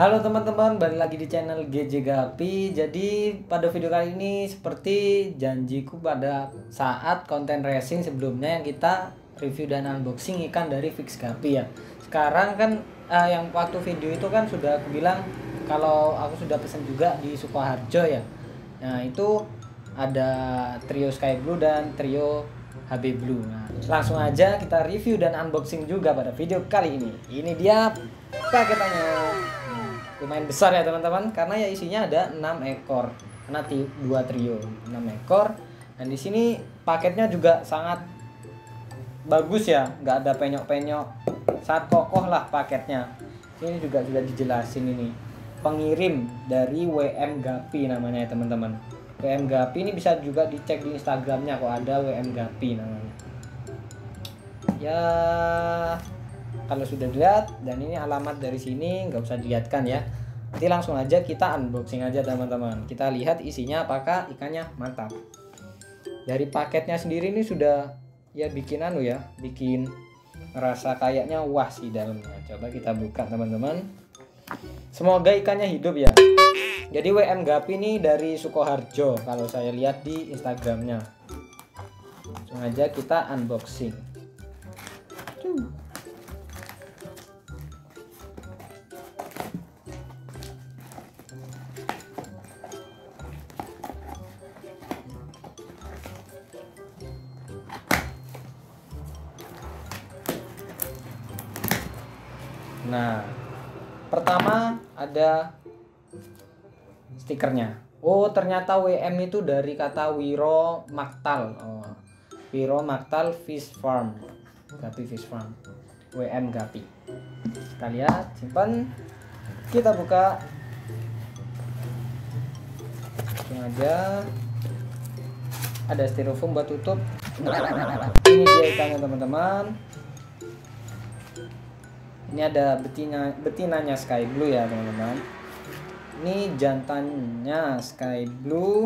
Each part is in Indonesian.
Halo teman-teman, balik lagi di channel GJ Gapi. Jadi pada video kali ini seperti janjiku pada saat konten racing sebelumnya yang kita review dan unboxing ikan dari Fix Gapi ya. Sekarang kan yang waktu video itu kan sudah aku bilang kalau aku sudah pesen juga di Sukoharjo ya. Nah itu ada trio Sky Blue dan trio HB Blue. Nah, langsung aja kita review dan unboxing juga pada video kali ini. Ini dia paketannya. Lumayan besar ya teman-teman, karena ya isinya ada 6 ekor. Karena dua trio, 6 ekor. Dan di sini paketnya juga sangat bagus ya, nggak ada penyok-penyok. Sangat kokoh lah paketnya. Ini juga sudah dijelasin ini. Pengirim dari WM Gapi namanya ya teman-teman. WM Gapi ini bisa juga dicek di Instagramnya kok, ada WM Gapi namanya. Ya kalau sudah dilihat, dan ini alamat dari sini nggak usah dilihatkan ya. Nanti langsung aja kita unboxing aja teman-teman. Kita lihat isinya apakah ikannya mantap. Dari paketnya sendiri ini sudah ya bikin bikin rasa kayaknya wah sih dalamnya. Coba kita buka teman-teman. Semoga ikannya hidup ya. Jadi WM Gapi ini dari Sukoharjo kalau saya lihat di Instagramnya. Langsung aja kita unboxing. Nah, pertama ada stikernya. Oh, ternyata WM itu dari kata Wiro Maktal. Oh, Wiro Maktal Fish Farm. Gapi Fish Farm. WM Gapi. Kita lihat, simpan. Kita buka. Langsung aja. Ada styrofoam buat tutup. Ini dia ikannya teman-teman. Ini ada betinanya Sky Blue ya teman-teman. Ini jantannya Sky Blue.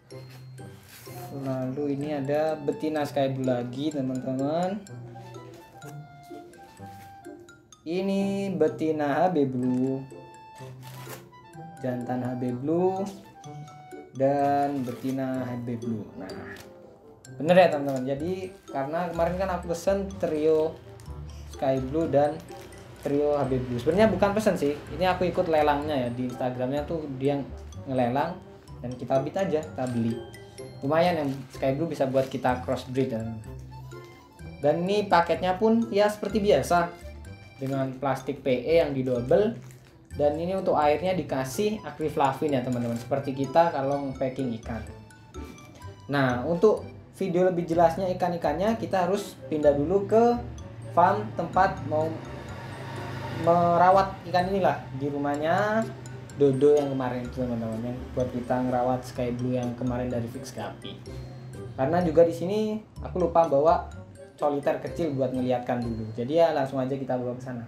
Lalu ini ada betina Sky Blue lagi teman-teman. Ini betina HB Blue, jantan HB Blue, dan betina HB Blue. Nah, bener ya teman-teman. Jadi karena kemarin kan aku pesen trio Sky Blue dan trio HB Blue. Sebenarnya bukan pesen sih, ini aku ikut lelangnya ya di Instagramnya tuh, dia ngelelang dan kita bid aja, kita beli. Lumayan yang Sky Blue bisa buat kita crossbreed dan ini paketnya pun ya seperti biasa dengan plastik PE yang didouble, dan ini untuk airnya dikasih akriflavin ya teman-teman, seperti kita kalau packing ikan. Nah, untuk video lebih jelasnya ikan-ikannya kita harus pindah dulu ke farm tempat mau merawat ikan inilah, di rumahnya Dodo yang kemarin itu teman-teman, yang buat kita ngerawat Sky Blue yang kemarin dari Fix Gapi. Karena juga di sini aku lupa bawa soliter kecil buat ngeliatkan dulu, jadi ya langsung aja kita bawa ke sana.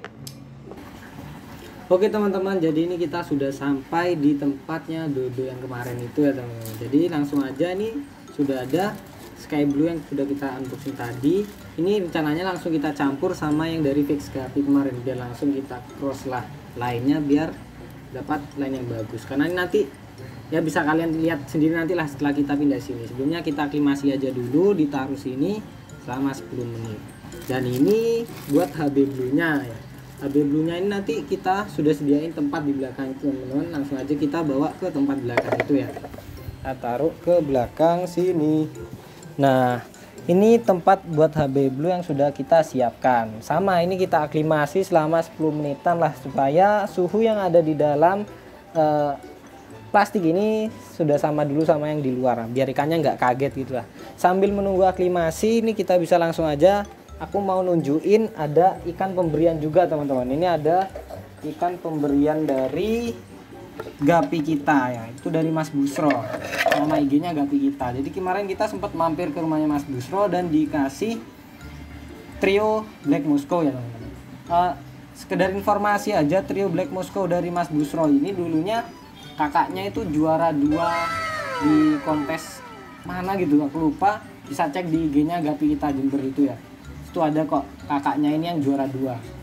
Oke teman-teman, jadi ini kita sudah sampai di tempatnya Dodo yang kemarin itu ya teman-teman. Jadi langsung aja, nih sudah ada Sky Blue yang sudah kita unboxing tadi. Ini rencananya langsung kita campur sama yang dari Fix Gapi kemarin, biar langsung kita cross lah lainnya, biar dapat line yang bagus. Karena ini nanti ya bisa kalian lihat sendiri nanti lah setelah kita pindah sini. Sebelumnya kita aklimasi aja dulu, ditaruh sini selama 10 menit. Dan ini buat HB Blue nya ya. HB Blue nya ini nanti kita sudah sediain tempat di belakang itu teman-teman. Langsung aja kita bawa ke tempat belakang itu ya. Kita taruh ke belakang sini. Nah, ini tempat buat HB Blue yang sudah kita siapkan. Sama, ini kita aklimasi selama 10 menitan lah, supaya suhu yang ada di dalam plastik ini sudah sama dulu sama yang di luar, biar ikannya nggak kaget gitu lah. Sambil menunggu aklimasi, ini kita bisa langsung aja, aku mau nunjukin ada ikan pemberian juga teman-teman. Ini ada ikan pemberian dari Gapi kita ya, itu dari Mas Busro, nama IG-nya Gapi kita. Jadi kemarin kita sempat mampir ke rumahnya Mas Busro dan dikasih trio Black Moscow ya teman-teman. Sekedar informasi aja, trio Black Moscow dari Mas Busro ini dulunya kakaknya itu juara 2 di kontes mana gitu, aku lupa. Bisa cek di IG-nya Gapi kita Jember itu ya. Itu ada kok kakaknya ini yang juara 2.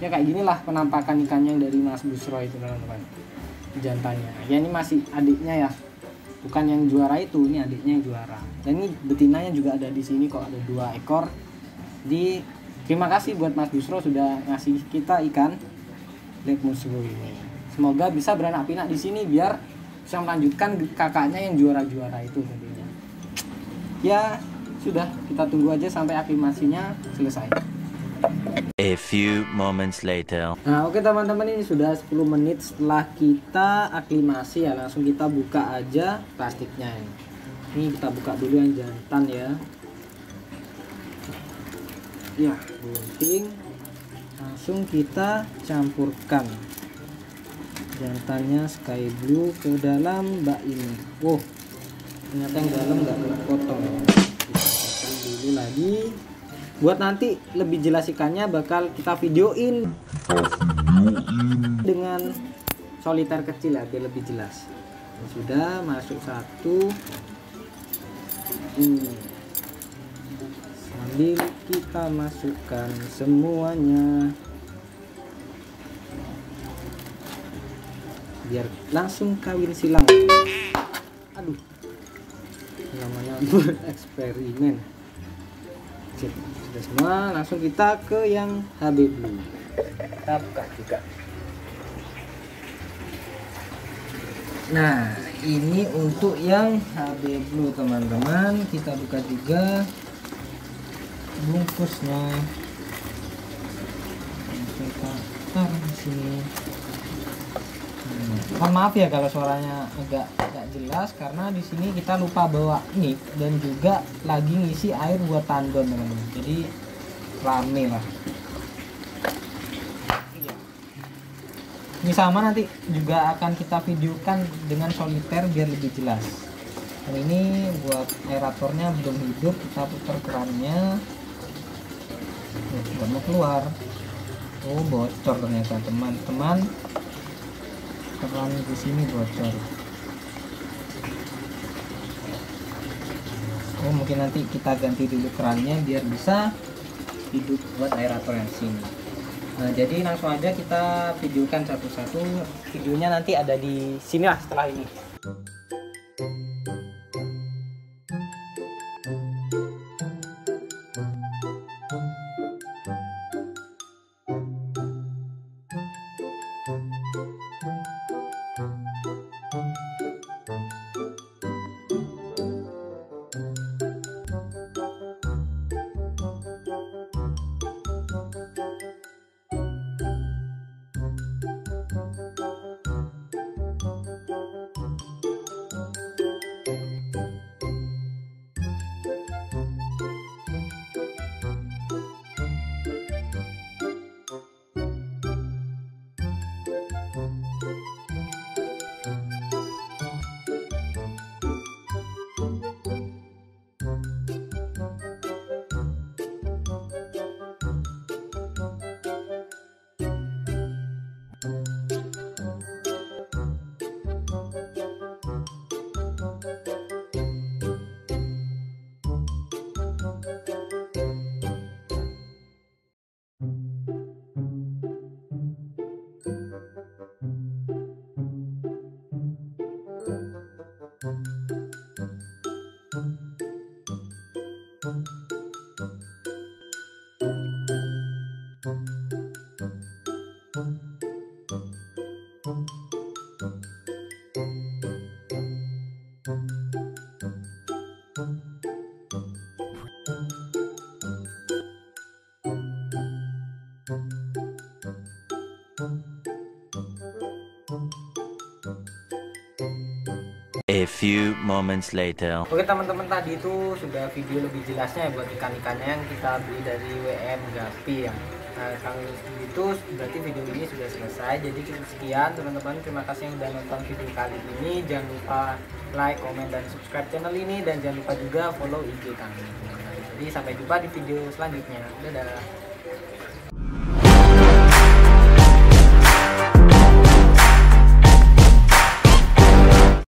Ya kayak ginilah penampakan ikannya dari Mas Busro itu teman-teman, jantannya. Ya ini masih adiknya ya, bukan yang juara itu, ini adiknya yang juara. Dan ini betinanya juga ada di sini kok, ada 2 ekor. Di terima kasih buat Mas Busro sudah ngasih kita ikan Lake Musgo ini. Semoga bisa beranak pinak di sini biar bisa melanjutkan kakaknya yang juara-juara itu tentunya. Ya sudah, kita tunggu aja sampai aklimasinya selesai. A few moments later. Nah oke teman-teman, ini sudah 10 menit setelah kita aklimasi ya. Langsung kita buka aja plastiknya ini. Ini kita buka dulu yang jantan ya. Ya bunting. Langsung kita campurkan jantannya sky blue ke dalam bak ini. Wow, ternyata yang dalam nggak kepotong. Kita potong dulu lagi. Buat nanti lebih jelas ikannya bakal kita videoin dengan soliter kecil ya, biar lebih jelas. Ini sudah masuk 1. Sambil kita masukkan semuanya biar langsung kawin silang. Aduh, namanya bereksperimen. Sudah semua, langsung kita ke yang HB Blue. Kita buka juga. Nah ini untuk yang HB Blue teman-teman, kita buka juga bungkusnya. Kita taruh di sini. Mohon maaf ya kalau suaranya agak jelas karena di sini kita lupa bawa mic dan juga lagi ngisi air buat tandon teman-teman. Jadi rame lah. Ini sama nanti juga akan kita videokan dengan soliter biar lebih jelas. Dan ini buat aeratornya belum hidup, kita putar kerannya. Nggak mau keluar. Oh bocor ternyata teman-teman. Keran di sini bocor. Oh mungkin nanti kita ganti dulu kerannya biar bisa hidup buat aerator yang sini. Nah jadi langsung aja kita videokan satu-satu. Videonya nanti ada di sini lah setelah ini. A few moments later. Oke teman-teman, tadi itu sudah video lebih jelasnya ya buat ikan-ikannya yang kita beli dari WM Gapi ya. Nah kalau itu berarti video ini sudah selesai. Jadi cukup sekian teman-teman, terima kasih yang sudah nonton video kali ini. Jangan lupa like, komen, dan subscribe channel ini, dan jangan lupa juga follow IG kami. Jadi sampai jumpa di video selanjutnya. Dadah.